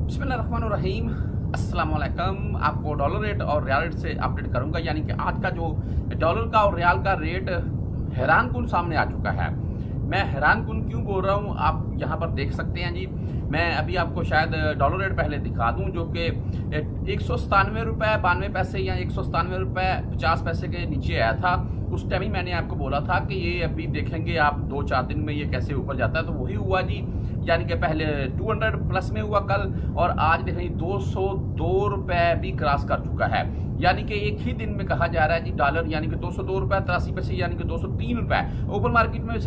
बिस्मिल्लाहिर्रहमानिर्रहीम। अस्सलाम वालेकुम। आपको डॉलर रेट और रियाल रेट से अपडेट करूंगा। यानी कि आज का जो डॉलर का और रियाल का रेट हैरानकुन सामने आ चुका है। मैं हैरानकुन क्यों बोल रहा हूं, आप यहां पर देख सकते हैं जी। मैं अभी आपको शायद डॉलर रेट पहले दिखा दूं, जो कि 197 रुपये 92 पैसे या 197 रुपये 50 पैसे के नीचे आया था। उस टाइम ही मैंने आपको बोला था कि ये अभी देखेंगे आप 2-4 दिन में ये कैसे ऊपर जाता है, तो वही हुआ जी। यानी कि पहले 200 प्लस में हुआ कल, और आज देखें 202 रुपये भी क्रॉस कर चुका है। यानी कि एक ही दिन में कहा जा रहा है जी डॉलर यानी कि 202 रुपये 83 पैसे यानी कि 203 रुपये। ओपन मार्केट में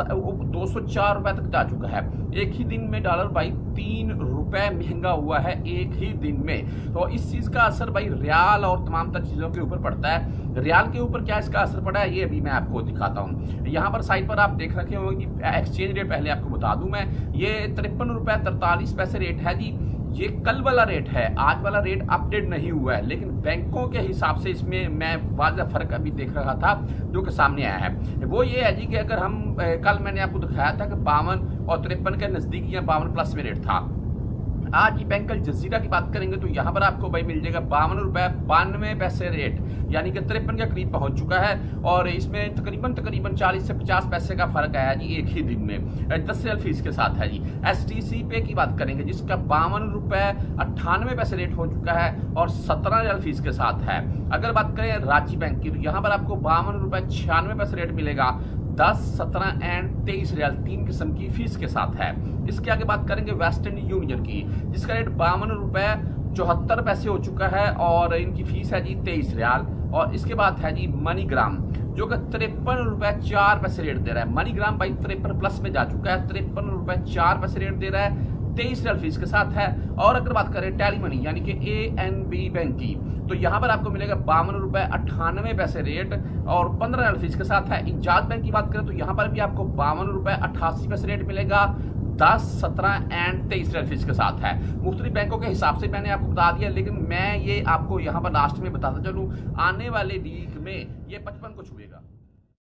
204 रुपये तक जा चुका है। एक ही दिन में डॉलर भाई 3 रुपये महंगा हुआ है एक ही दिन में। तो इस चीज का असर भाई रियाल और तमाम तर चीजों के ऊपर पड़ता है। रियाल के ऊपर क्या इसका असर पड़ा है ये अभी मैं आपको दिखाता हूँ। यहाँ पर साइड पर आप देख रखे होंगे कि एक्सचेंज रेट पहले आपको बता दूं मैं, ये 53 रुपये 43 पैसे रेट है जी। ये कल वाला रेट है, आज वाला रेट अपडेट नहीं हुआ है, लेकिन बैंकों के हिसाब से इसमें मैं वाज़ह फर्क अभी देख रहा था जो कि सामने आया है। वो ये है जी कि अगर हम कल मैंने आपको दिखाया था कि 52 और 53 के नजदीक या 52 प्लस में रेट था। आज ही बैंक अल जजीरा की बात करेंगे तो यहाँ पर आपको भाई मिल जाएगा 52 रुपये 92 पैसे रेट, यानी कि 53 के करीब पहुंच चुका है। और इसमें तकरीबन 40 से 50 पैसे का फर्क आया जी एक ही दिन में। 10 रियल फीस के साथ है जी। STC पे की बात करेंगे जिसका 52 रुपये 98 पैसे रेट हो चुका है और 17 रियल फीस के साथ है। अगर बात करें राज्य बैंक की तो यहाँ पर आपको 52 रुपये 96 पैसे रेट मिलेगा। 10, 17 एंड 23 रियाल 3 किस्म की फीस के साथ है। इसके आगे बात करेंगे वेस्टर्न यूनियन की, जिसका रेट 52 रुपये 74 पैसे हो चुका है और इनकी फीस है जी 23 रियाल। और इसके बाद है जी मनीग्राम, जो कि 53 रुपये 4 पैसे रेट दे रहा है। मनीग्राम भाई 53 प्लस में जा चुका है, 53 रुपये 4 पैसे रेट दे रहा है, 23 रियल फीस के साथ है। और अगर बात करें टेली मनी यानी कि ANB बैंक की, तो यहाँ पर आपको मिलेगा 52 रुपये 98 पैसे रेट और 15 रियल फीस के साथ है। इंजाज बैंक की बात करें तो यहाँ पर भी आपको 52 रुपये 88 पैसे रेट मिलेगा। 10, 17 एंड 23 रियल फीस के साथ है। मुख्तलिफ बैंकों के हिसाब से मैंने आपको बता दिया, लेकिन मैं ये आपको यहाँ पर लास्ट में बताता चलूँ, आने वाले वीक में ये 55 को छुएगा।